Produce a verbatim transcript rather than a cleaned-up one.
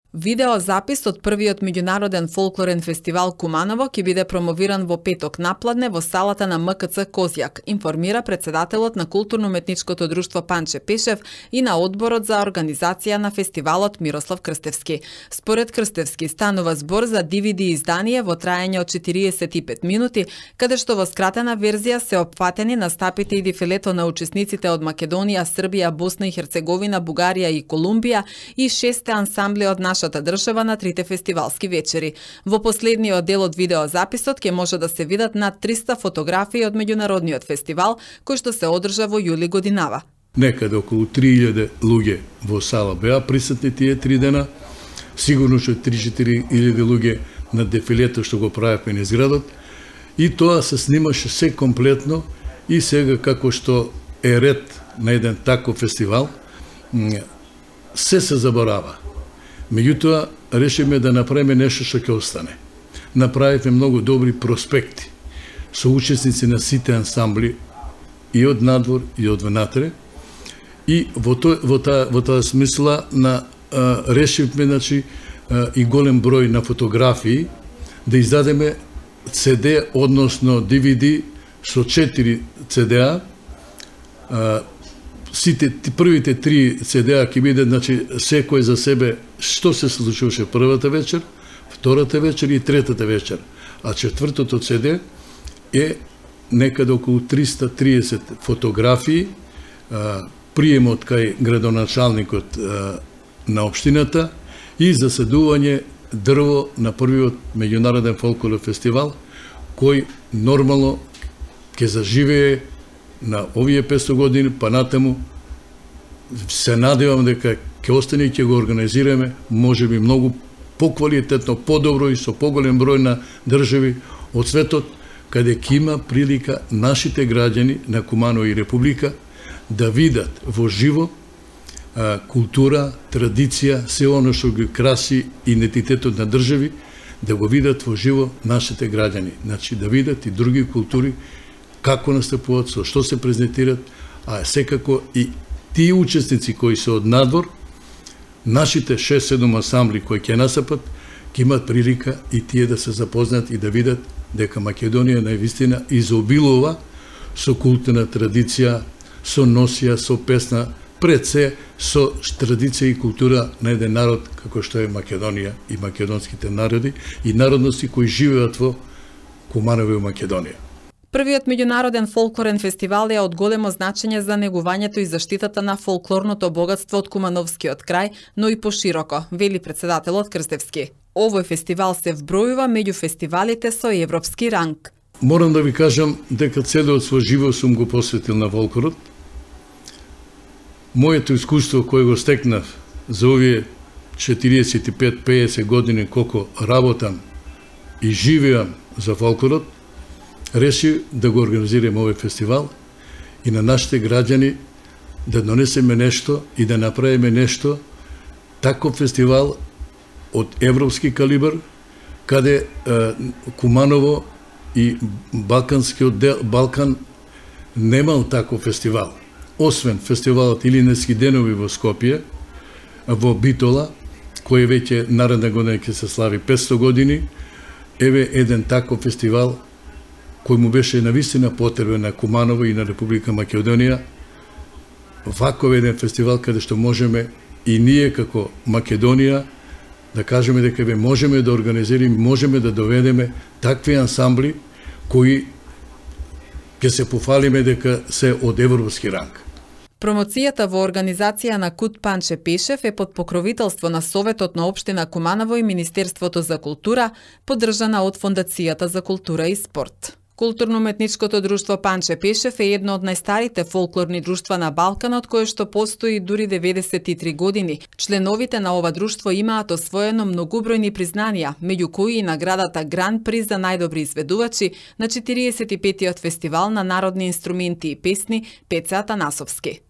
Видеозапис од првиот меѓународен фолклорен фестивал Куманово ќе биде промовиран во петок напладне во салата на М К Ц Козјак, информира председателот на културно-уметничкото друштво Панче Пешев и на одборот за организација на фестивалот Мирослав Крстевски. Според Крстевски станува збор за Д В Д издание во траење од четириесет и пет минути, каде што во скратена верзија се опфатени настапите и дефилето на учесниците од Македонија, Србија, Босна и Херцеговина, Бугарија и Колумбија и шесте ансамбли од нашата држава на трите фестивалски вечери. Во последниот дел од видеозаписот ќе може да се видат над триста фотографии од меѓународниот фестивал кој што се одржа во јули годинава. Некаде околу три илјади луѓе во сала беа присутни тие три дена. Сигурно што три-четири илјади луѓе на дефилето што го правевме низ градот. И тоа се снимаше се комплетно и сега како што е ред на еден таков фестивал, се се заборава. Меѓутоа, решиме да направиме нешто што ќе остане. Направивме многу добри проспекти со учесници на сите ансамбли и од надвор и од внатре. И во тој во таа во таа смисла на а, решивме значи а, и голем број на фотографии да издадеме Ц Д, односно Д В Д со четири Ц Д А. а Сите првите три Ц Д А ќе биде значи секој за себе што се случуваше првата вечер, втората вечер и третата вечер. А четвртото Ц Д е некаде околу триста триесет фотографии, приемот кај градоначалникот на општината и заседување дрво на првиот меѓународен фолклорен фестивал кој нормално ќе заживее на овие петстотини години, па натаму се надевам дека ќе остане и ќе го организираме, можеби многу поквалитетно, подобро и со поголем број на држави од светот, каде ќе има прилика нашите граѓани на Куманово и Република да видат во живо а, култура, традиција, се оно што ги краси идентитетот на држави, да го видат во живо нашите граѓани, значи да видат и други култури како настапуваат, со што се презентираат, а секако и тие учесници кои се од надвор, нашите шест-седум ансамбли кои ќе настапат, ќе имат прилика и тие да се запознаат и да видат дека Македонија наивистина изобилува со културна традиција, со носија, со песна, пред се со традиција и култура на еден народ како што е Македонија и македонските народи и народности кои живеат во Куманово и Македонија. Првиот меѓународен фолклорен фестивал е од големо значење за негувањето и заштитата на фолклорното богатство од Кумановскиот крај, но и пошироко, вели председателот Крстевски. Овој фестивал се вбројува меѓу фестивалите со европски ранг. Морам да ви кажам дека целиот свој живот сум го посветил на фолклорот. Моето искуство кое го стекнав за овие четириесет и пет до пеесет години колку работам и живеам за фолклорот, реши да го организираме овој фестивал и на нашите граѓани да донесеме нешто и да направиме нешто, таков фестивал од европски калибар, каде е, Куманово и Балканскиот дел, Балкан немал таков фестивал. Освен фестивалот Илинденски денови во Скопје, во Битола, кој веќе наредна година ќе се слави петсто години, еве еден таков фестивал кој му беше навистина потребен на Куманово и на Република Македонија, ваков еден фестивал каде што можеме и ние како Македонија да кажеме дека ве можеме да организираме, можеме да доведеме такви ансамбли кои ќе се пофалиме дека се од европски ранг. Промоцијата во организација на КУТ Панче Пешев е под покровителство на Советот на општина Куманово и Министерството за култура, поддржана од Фондацијата за култура и спорт. Културно-уметничкото друштво Панче Пешев е едно од најстарите фолклорни друштва на Балканот, кое што постои дури деветдесет и три години. Членовите на ова друштво имаат освоено многубројни признанија, меѓу кои и наградата Гран При за најдобри изведувачи на четириесет и петиот фестивал на народни инструменти и песни Пеце Атанасовски.